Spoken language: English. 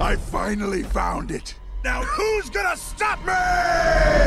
I finally found it. Now who's gonna stop me?